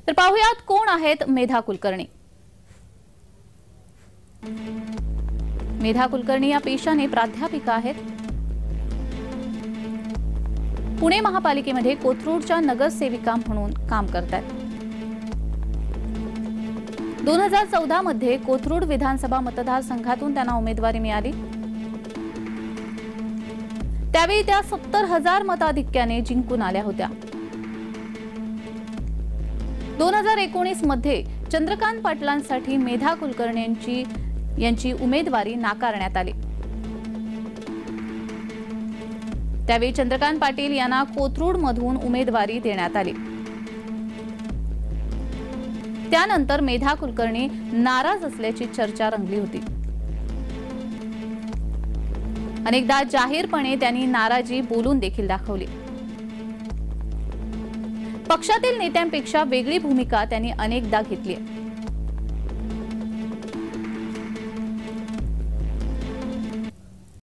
तर पाहुयात कोण आहेत मेधा कुलकर्णी। मेधा कुलकर्णी या पेशाने प्राध्यापिका आहेत। पुणे महापालिकेमध्ये कोथरूडच्या नगरसेविका म्हणून काम करतात। 2014 मध्ये कोथरूड विधानसभा मतदारसंघातून त्यांना उमेदवारी मिळाली। त्यावेळी त्या 70,000 मताधिक्याने जिंकून आल्या होत्या। 2019 मध्ये चंद्रकांत पाटलांसाठी मेधा कुलकर्णी यांची उमेदवारी नाकारण्यात आली। त्यावेळी चंद्रकांत पाटील यांना कोथरूड मधून उमेदवारी देण्यात आली। त्यानंतर मेधा कुलकर्णी नाराज असल्याची चर्चा रंगली होती। अनेकदा जाहीरपणे त्यांनी नाराजी बोलून देखील दाखवली। पक्षातील नेत्यांपेक्षा वेगळी भूमिका त्यांनी अनेकदा घेतली आहे।